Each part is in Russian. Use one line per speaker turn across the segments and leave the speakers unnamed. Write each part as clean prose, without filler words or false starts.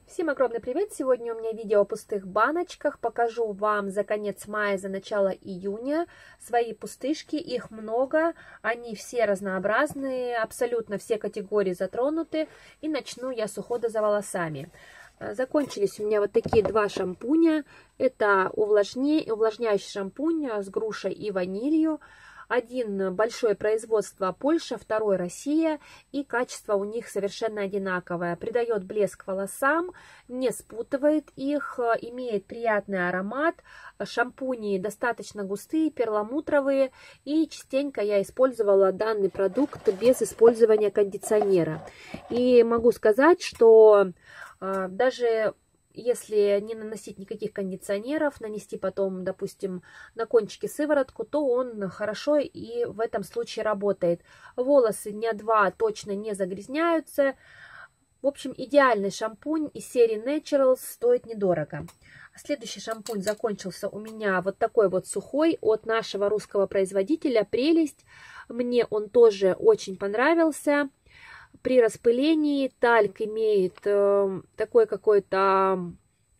Всем огромный привет! Сегодня у меня видео о пустых баночках. Покажу вам за конец мая, за начало июня свои пустышки. Их много, они все разнообразные, абсолютно все категории затронуты. И начну я с ухода за волосами. Закончились у меня вот такие два шампуня. Это увлажняющий шампунь с грушей и ванилью. Один большое производство Польша, второй Россия, и качество у них совершенно одинаковое. Придает блеск волосам, не спутывает их, имеет приятный аромат. Шампуни достаточно густые, перламутровые, и частенько я использовала данный продукт без использования кондиционера. И могу сказать, что даже если не наносить никаких кондиционеров, нанести потом, допустим, на кончики сыворотку, то он хорошо и в этом случае работает. Волосы дня два точно не загрязняются. В общем, идеальный шампунь из серии Naturals, стоит недорого. Следующий шампунь закончился у меня вот такой вот сухой от нашего русского производителя «Прелесть». Мне он тоже очень понравился. При распылении тальк имеет такой какой-то,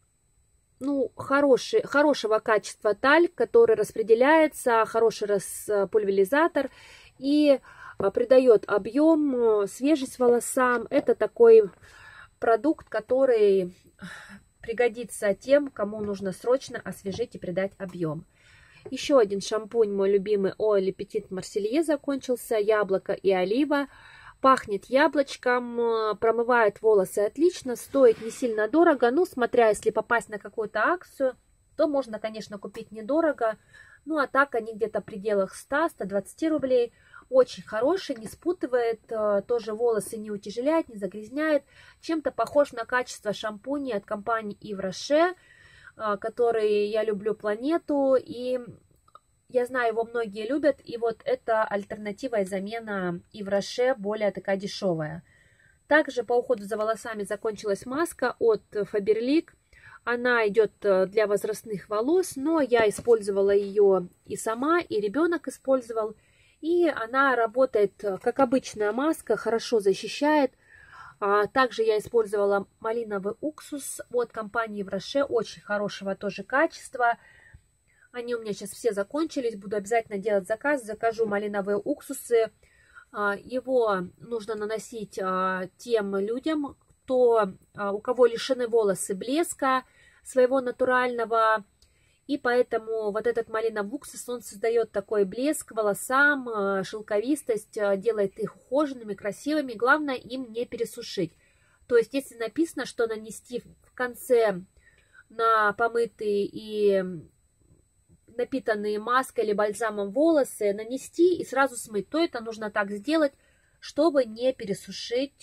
хорошего качества тальк, который распределяется, хороший пульверизатор и придает объем, свежесть волосам. Это такой продукт, который пригодится тем, кому нужно срочно освежить и придать объем. Еще один шампунь, мой любимый Eau Le Petit Marseillais, закончился, яблоко и олива. Пахнет яблочком, промывает волосы отлично, стоит не сильно дорого. Ну, смотря, если попасть на какую-то акцию, то можно, конечно, купить недорого. Ну, а так они где-то в пределах 100-120 рублей. Очень хороший, не спутывает, тоже волосы не утяжеляет, не загрязняет. Чем-то похож на качество шампуней от компании Yves Rocher, который я люблю планету. И я знаю, его многие любят, и вот это альтернатива и замена Yves Rocher, более такая дешевая. Также по уходу за волосами закончилась маска от Faberlic. Она идет для возрастных волос, но я использовала ее и сама, и ребенок использовал. И она работает как обычная маска, хорошо защищает. Также я использовала малиновый уксус от компании Yves Rocher, очень хорошего тоже качества. Они у меня сейчас все закончились, буду обязательно делать заказ, закажу малиновые уксусы. Его нужно наносить тем людям, у кого лишены волосы блеска своего натурального. И поэтому вот этот малиновый уксус, он создает такой блеск волосам, шелковистость, делает их ухоженными, красивыми. Главное им не пересушить. То есть если написано, что нанести в конце на помытые и напитанные маской или бальзамом волосы, нанести и сразу смыть, то это нужно так сделать, чтобы не пересушить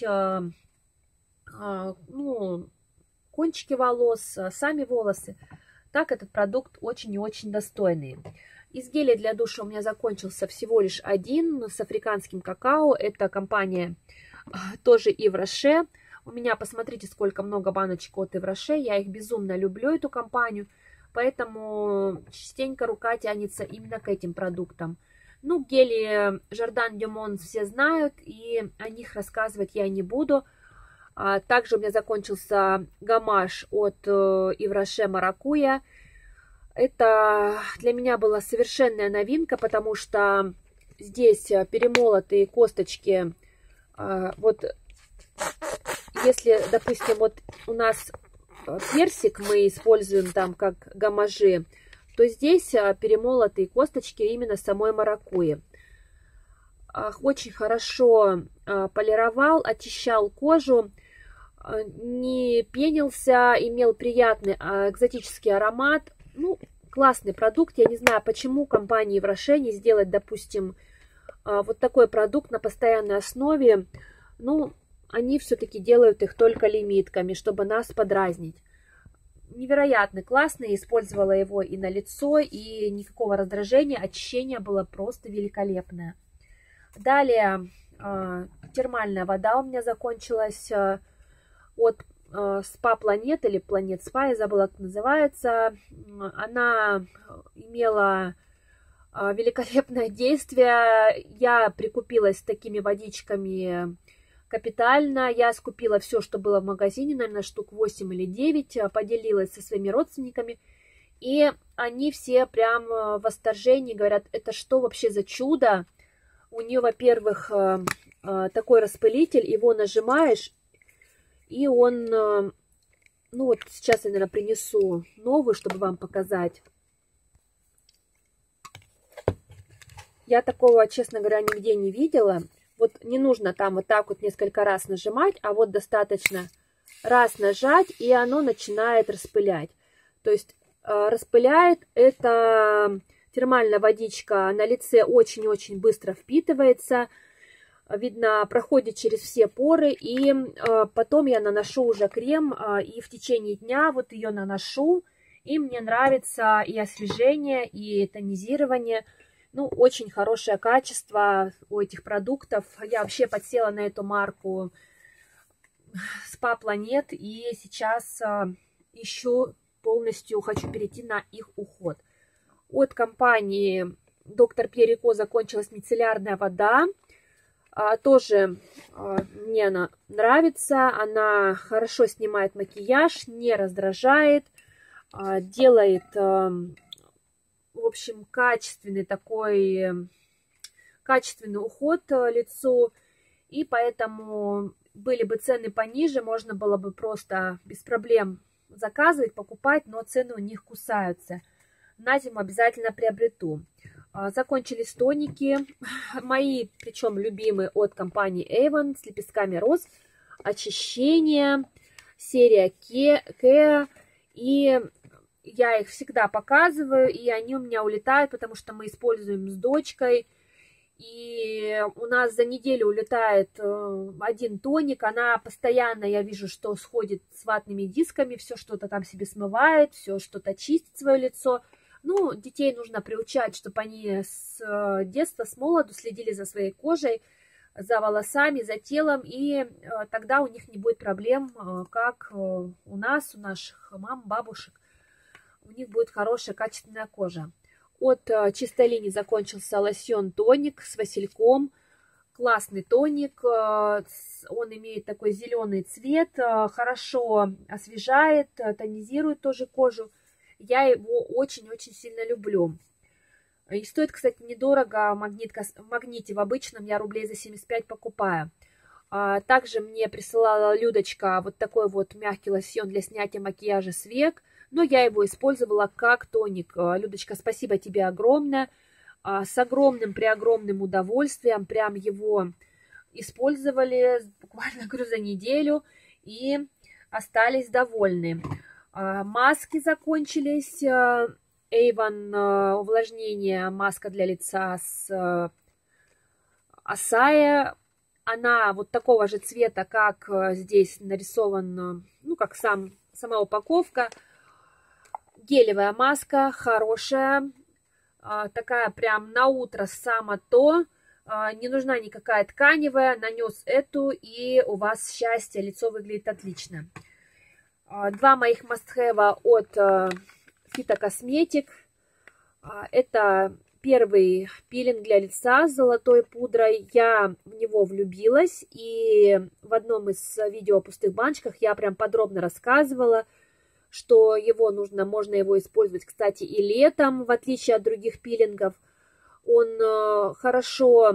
кончики волос, сами волосы. Так этот продукт очень и очень достойный. Из геля для душа у меня закончился всего лишь один с африканским какао. Это компания тоже Yves Rocher. У меня, посмотрите, сколько много баночек от Yves Rocher. Я их безумно люблю, эту компанию. Поэтому частенько рука тянется именно к этим продуктам. Ну, гели Жордан Дюмон все знают, и о них рассказывать я не буду. Также у меня закончился гамаш от Yves Rocher Маракуйя. Это для меня была совершенная новинка, потому что здесь перемолотые косточки. Вот если, допустим, вот у нас персик мы используем там как гамажи, то здесь перемолотые косточки именно самой маракуйи. Очень хорошо полировал, очищал кожу, не пенился, имел приятный экзотический аромат. Ну, классный продукт. Я не знаю, почему компании Yves Rocher не сделать, допустим, вот такой продукт на постоянной основе. Ну, они все-таки делают их только лимитками, чтобы нас подразнить. Невероятно классный, использовала его и на лицо, и никакого раздражения, очищение было просто великолепное. Далее термальная вода у меня закончилась от Spa Planet или Planet Spa, я забыла, как называется. Она имела великолепное действие. Я прикупилась такими водичками капитально. Я скупила все, что было в магазине, наверное, штук 8 или 9, поделилась со своими родственниками. И они все прям в восторжении говорят, это что вообще за чудо? У нее, во-первых, такой распылитель, его нажимаешь, и он, ну вот сейчас я, наверное, принесу новый, чтобы вам показать. Я такого, честно говоря, нигде не видела. Вот не нужно там вот так вот несколько раз нажимать, а вот достаточно раз нажать, и оно начинает распылять. То есть распыляет это термальная водичка на лице, очень-очень быстро впитывается. Видно, проходит через все поры, и потом я наношу уже крем, и в течение дня вот ее наношу, и мне нравится и освежение, и тонизирование. Ну, очень хорошее качество у этих продуктов. Я вообще подсела на эту марку Spa Planet, и сейчас еще полностью хочу перейти на их уход. От компании Доктор Пьерико закончилась мицеллярная вода. Тоже мне она нравится. Она хорошо снимает макияж, не раздражает, делает... В общем, качественный уход лицу, и поэтому были бы цены пониже, можно было бы просто без проблем заказывать, покупать, но цены у них кусаются. На зиму обязательно приобрету. Закончились тоники, мои, причем любимые от компании Avon, с лепестками роз, очищение, серия Care, и я их всегда показываю, и они у меня улетают, потому что мы используем с дочкой. И у нас за неделю улетает один тоник. Она постоянно, я вижу, что сходит с ватными дисками, все что-то там себе смывает, все что-то чистит свое лицо. Ну, детей нужно приучать, чтобы они с детства, с молоду следили за своей кожей, за волосами, за телом, и тогда у них не будет проблем, как у нас, у наших мам, бабушек. У них будет хорошая качественная кожа. От чистой линии закончился лосьон тоник с васильком. Классный тоник. Он имеет такой зеленый цвет. Хорошо освежает, тонизирует тоже кожу. Я его очень-очень сильно люблю. И стоит, кстати, недорого. В Магните в обычном я рублей за 75 покупаю. Также мне присылала Людочка вот такой вот мягкий лосьон для снятия макияжа с век. Но я его использовала как тоник. Людочка, спасибо тебе огромное. С преогромным удовольствием. Прям его использовали буквально, говорю, за неделю. И остались довольны. Маски закончились. Avon увлажнение, маска для лица с Асая. Она вот такого же цвета, как здесь нарисован, ну, как сама упаковка. Гелевая маска, хорошая, такая прям на утро само то, не нужна никакая тканевая, нанес эту, и у вас счастье, лицо выглядит отлично. Два моих must-have от Fito Cosmetics. Это первый пилинг для лица с золотой пудрой. Я в него влюбилась, и в одном из видео о пустых баночках я прям подробно рассказывала, что можно его использовать, кстати, и летом, в отличие от других пилингов. Он хорошо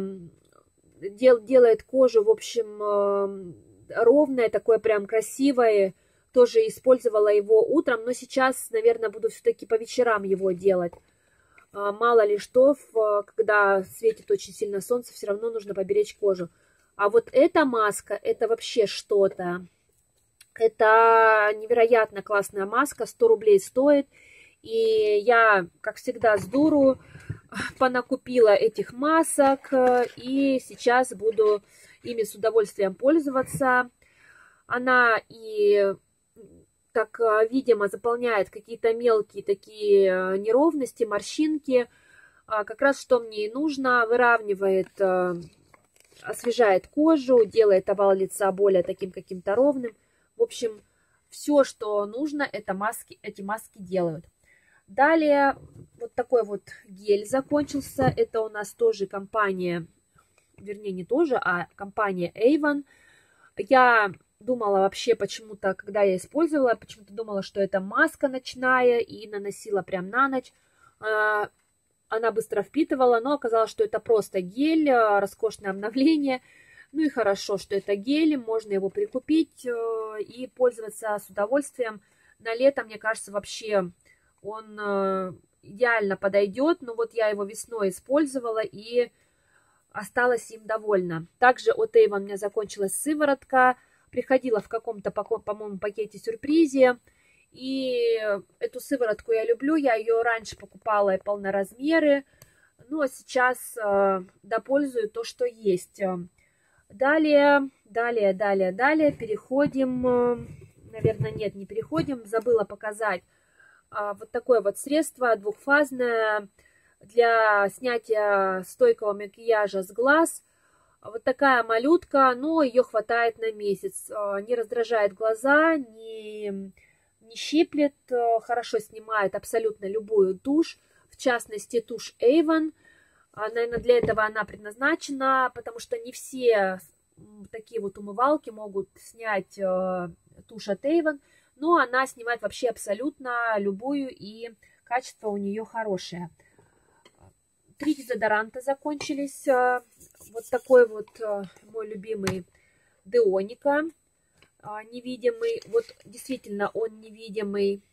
делает кожу, в общем, ровное, такое прям красивое. Тоже использовала его утром, но сейчас, наверное, буду все-таки по вечерам его делать. Мало ли что, когда светит очень сильно солнце, все равно нужно поберечь кожу. А вот эта маска, это вообще что-то. Это невероятно классная маска, 100 рублей стоит. И я, как всегда, с дуру понакупила этих масок. И сейчас буду ими с удовольствием пользоваться. Она и так, видимо, заполняет какие-то мелкие такие неровности, морщинки. Как раз что мне и нужно. Выравнивает, освежает кожу, делает овал лица более таким каким-то ровным. В общем, все, что нужно, эти маски делают. Далее, вот такой вот гель закончился. Это у нас тоже компания, вернее, не тоже, а компания Avon. Я думала вообще почему-то, когда я использовала, почему-то думала, что это маска ночная и наносила прям на ночь. Она быстро впитывала, но оказалось, что это просто гель, роскошное обновление. Ну и хорошо, что это гель, можно его прикупить и пользоваться с удовольствием. На лето, мне кажется, вообще он идеально подойдет. Но вот я его весной использовала и осталась им довольна. Также от Avon у меня закончилась сыворотка. Приходила в каком-то, по-моему, пакете сюрпризе. И эту сыворотку я люблю. Я ее раньше покупала и полноразмеры. Ну, а сейчас допользую то, что есть. Далее переходим. Наверное, нет, не переходим. Забыла показать вот такое вот средство двухфазное для снятия стойкого макияжа с глаз. Вот такая малютка, но ее хватает на месяц. Не раздражает глаза, не щиплет, хорошо снимает абсолютно любую тушь, в частности тушь Avon. Наверное, для этого она предназначена, потому что не все такие вот умывалки могут снять тушь от Avon, но она снимает вообще абсолютно любую, и качество у нее хорошее. 3 дезодоранта закончились. Вот такой вот мой любимый Деоника, невидимый. Вот действительно он невидимый.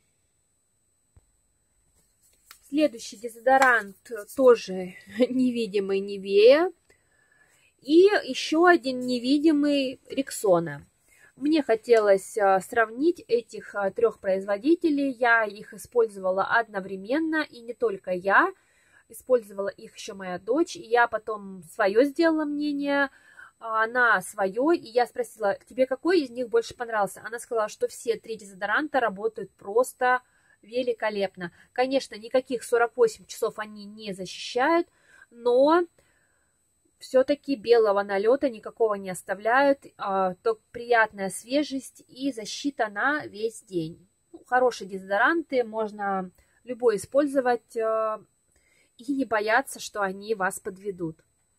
Следующий дезодорант тоже невидимый Nivea. И еще один невидимый Рексона. Мне хотелось сравнить этих 3 производителей. Я их использовала одновременно, и не только я. Использовала их еще моя дочь, и я потом свое сделала мнение, она свое, и я спросила, тебе какой из них больше понравился? Она сказала, что все 3 дезодоранта работают просто великолепно. Конечно, никаких 48 часов они не защищают, но все-таки белого налета никакого не оставляют, только приятная свежесть и защита на весь день. Хорошие дезодоранты, можно любой использовать, и не бояться, что они вас подведут.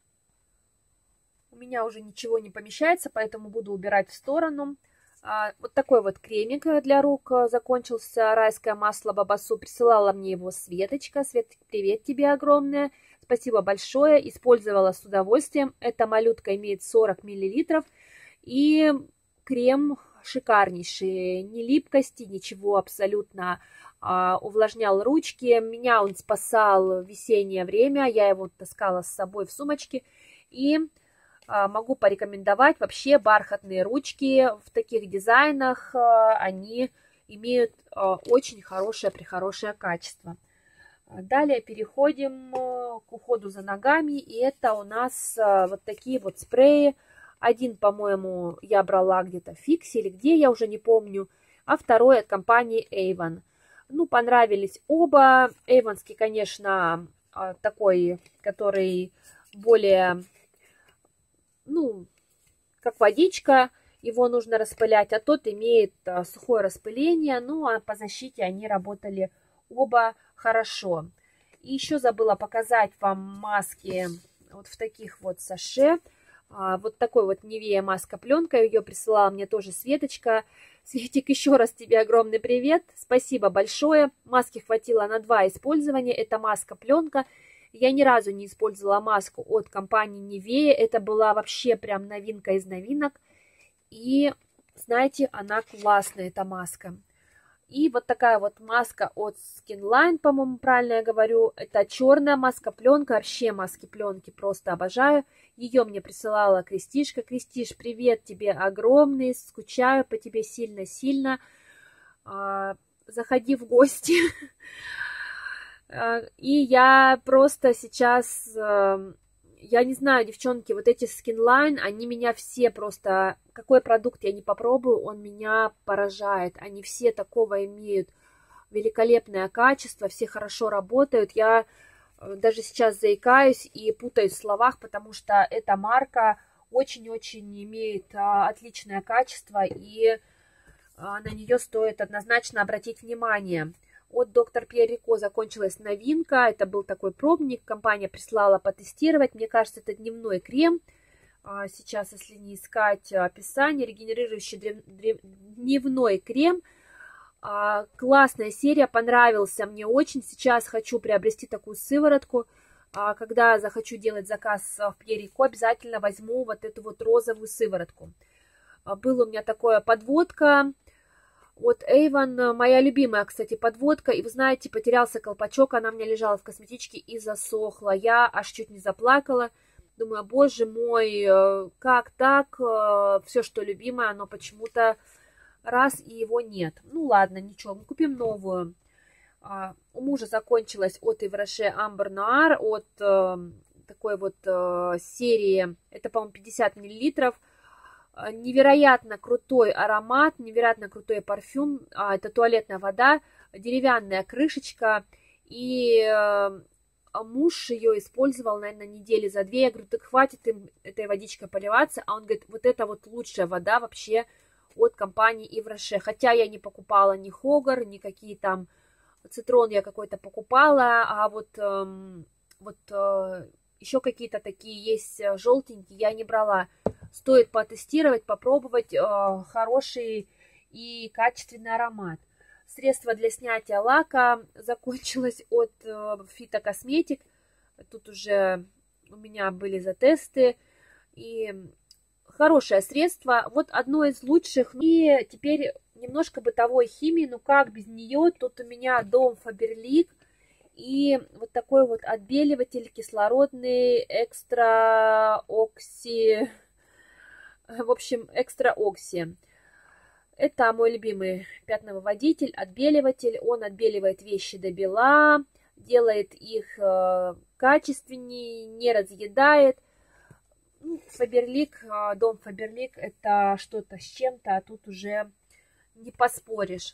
У меня уже ничего не помещается, поэтому буду убирать в сторону. Вот такой вот кремик для рук закончился. Райское масло Бабасу. Присылала мне его Светочка. Светочка, привет тебе огромное. Спасибо большое. Использовала с удовольствием. Эта малютка имеет 40 мл. И крем шикарнейший. Ни липкости, ничего абсолютно. Увлажнял ручки. Меня он спасал в весеннее время. Я его таскала с собой в сумочке. И могу порекомендовать вообще бархатные ручки в таких дизайнах. Они имеют очень хорошее качество. Далее переходим к уходу за ногами. И это у нас вот такие вот спреи. Один, по-моему, я брала где-то в Фиксе или где, я уже не помню. А второй от компании Avon. Ну, понравились оба. Эйвонский, конечно, такой, который более, ну, как водичка, его нужно распылять, а тот имеет сухое распыление, ну, а по защите они работали оба хорошо. И еще забыла показать вам маски вот в таких вот саше. Вот такой вот Nivea маска пленка, ее присылала мне тоже Светочка. Светик, еще раз тебе огромный привет, спасибо большое. Маски хватило на 2 использования, это маска пленка. Я ни разу не использовала маску от компании Nivea, это была вообще прям новинка из новинок. И знаете, она классная, эта маска. И вот такая вот маска от Skinline, по-моему, правильно я говорю. Это черная маска пленка. Вообще маски пленки просто обожаю. Ее мне присылала Кристишка. Кристиш, привет тебе огромный. Скучаю по тебе сильно-сильно. Заходи в гости. И я просто сейчас... Я не знаю, девчонки, вот эти Skinline, они меня все просто... Какой продукт я не попробую, он меня поражает. Они все такого имеют великолепное качество, все хорошо работают. Я даже сейчас заикаюсь и путаюсь в словах, потому что эта марка очень-очень имеет отличное качество, и на нее стоит однозначно обратить внимание. От Доктор Пьер Рико закончилась новинка. Это был такой пробник. Компания прислала потестировать. Мне кажется, это дневной крем. сейчас, если не искать описание, регенерирующий дневной крем. Классная серия, понравился мне очень. Сейчас хочу приобрести такую сыворотку. Когда захочу делать заказ в Пьерико, обязательно возьму вот эту вот розовую сыворотку. Была у меня такая подводка от Avon, моя любимая, кстати, подводка. И вы знаете, потерялся колпачок, она у меня лежала в косметичке и засохла. Я аж чуть не заплакала. Думаю, боже мой, как так? Все, что любимое, оно почему-то раз и его нет. Ну ладно, ничего, мы купим новую. У мужа закончилась от Yves Rocher Amber Noir, от такой вот серии, это, по-моему, 50 мл. Невероятно крутой аромат, невероятно крутой парфюм. Это туалетная вода, деревянная крышечка. И муж ее использовал, наверное, недели за 2. Я говорю, так хватит им этой водичкой поливаться. А он говорит, вот это вот лучшая вода вообще от компании Yves Rocher. Хотя я не покупала ни Хогар, ни какие там цитрон я какой-то покупала, а вот еще какие-то такие есть желтенькие я не брала. Стоит потестировать, попробовать, хороший и качественный аромат. Средство для снятия лака закончилось от Фито Косметик. Тут уже у меня были затесты. И хорошее средство. Вот одно из лучших. И теперь немножко бытовой химии. Ну как без нее? Тут у меня Дом Фаберлик. И вот такой вот отбеливатель кислородный экстра окси. В общем, экстра окси. Это мой любимый пятновыводитель, отбеливатель. Он отбеливает вещи до бела, делает их качественнее, не разъедает. Фаберлик, Дом Фаберлик, это что-то с чем-то, а тут уже не поспоришь.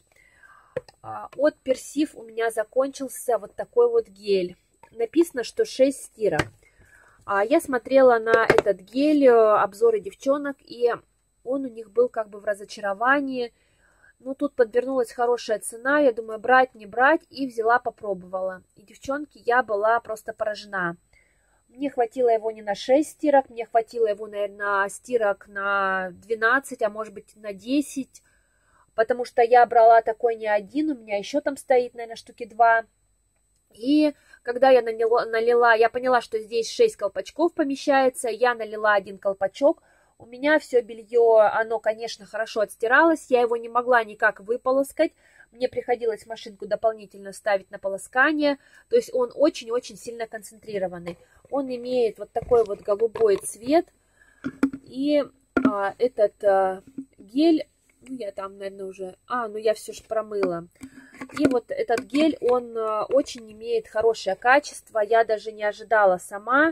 От Персив у меня закончился вот такой вот гель. Написано, что 6 стирок. Я смотрела на этот гель, обзоры девчонок, и он у них был как бы в разочаровании. Ну, тут подвернулась хорошая цена, я думаю, брать, не брать, и взяла, попробовала. И, девчонки, я была просто поражена. Мне хватило его не на 6 стирок, мне хватило его, наверное, стирок на 12, а может быть на 10, потому что я брала такой не один, у меня еще там стоит, наверное, штуки 2. И когда я налила, я поняла, что здесь 6 колпачков помещается, я налила один колпачок, у меня все белье, оно, конечно, хорошо отстиралось, я его не могла никак выполоскать, мне приходилось машинку дополнительно ставить на полоскание, то есть он очень-очень сильно концентрированный. Он имеет вот такой вот голубой цвет, и этот гель, ну я там, наверное, уже, ну я все же промыла. И вот этот гель, он очень имеет хорошее качество, я даже не ожидала сама,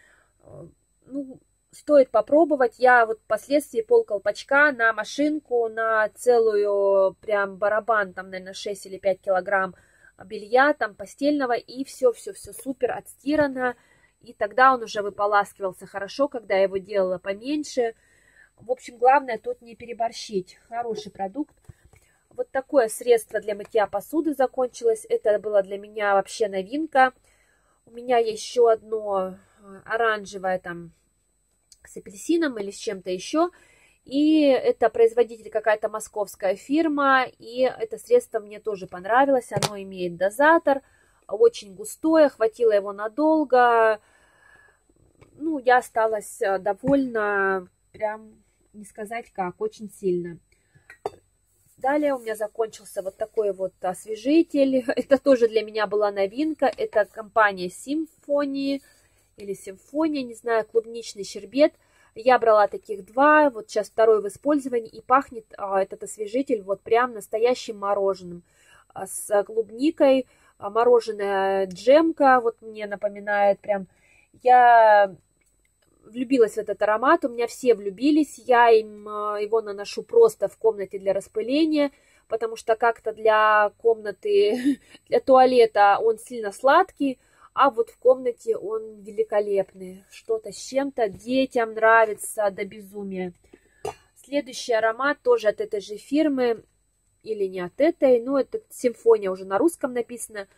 ну, стоит попробовать. Я вот впоследствии полколпачка на машинку, на целую прям барабан, там, наверное, 6 или 5 килограмм белья, там, постельного, и все супер отстирано. И тогда он уже выполаскивался хорошо, когда я его делала поменьше. В общем, главное тут не переборщить. Хороший продукт. Вот такое средство для мытья посуды закончилось. Это было для меня вообще новинка. У меня еще одно оранжевое там с апельсином или с чем-то еще. И это производитель какая-то московская фирма. И это средство мне тоже понравилось. Оно имеет дозатор. Очень густое. Хватило его надолго. Ну, я осталась довольна. Прям не сказать как. Очень сильно. Далее у меня закончился вот такой вот освежитель. Это тоже для меня была новинка. Это компания Симфония или Симфония, не знаю, клубничный щербет. Я брала таких 2, вот сейчас второй в использовании. И пахнет этот освежитель вот прям настоящим мороженым. С клубникой, мороженая джемка, вот мне напоминает прям. Я влюбилась в этот аромат, у меня все влюбились, я его наношу просто в комнате для распыления, потому что как-то для комнаты, для туалета он сильно сладкий, а вот в комнате он великолепный, что-то с чем-то, детям нравится до безумия. Следующий аромат тоже от этой же фирмы, или не от этой, но это Симфония, уже на русском написано,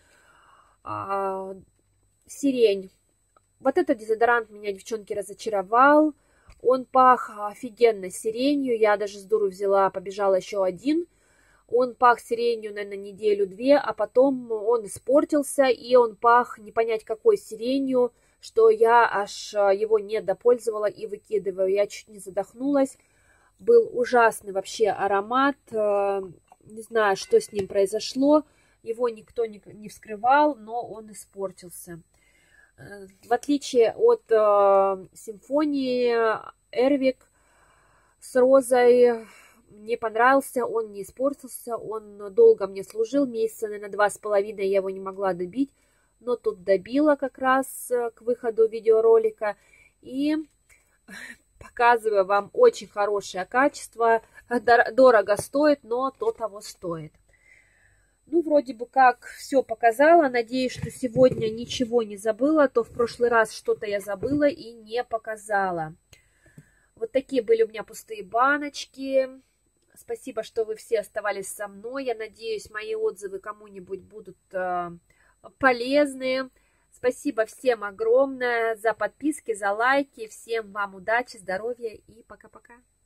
сирень. Вот этот дезодорант меня, девчонки, разочаровал. Он пах офигенно сиренью, я даже с дуру взяла, побежала еще один. Он пах сиренью, наверное, неделю-две, а потом он испортился, и он пах не понять какой сиренью, что я аж его не допользовала и выкидываю. Я чуть не задохнулась. Был ужасный вообще аромат, не знаю, что с ним произошло. Его никто не вскрывал, но он испортился. В отличие от симфонии, Эрвик с розой мне понравился, он не испортился, он долго мне служил, месяца, наверное, 2,5 я его не могла добить, но тут добила как раз к выходу видеоролика, и показываю вам очень хорошее качество, дорого стоит, но то того стоит. Ну, вроде бы как все показала, надеюсь, что сегодня ничего не забыла, то в прошлый раз что-то я забыла и не показала. Вот такие были у меня пустые баночки. Спасибо, что вы все оставались со мной. Я надеюсь, мои отзывы кому-нибудь будут полезны. Спасибо всем огромное за подписки, за лайки. Всем вам удачи, здоровья и пока-пока.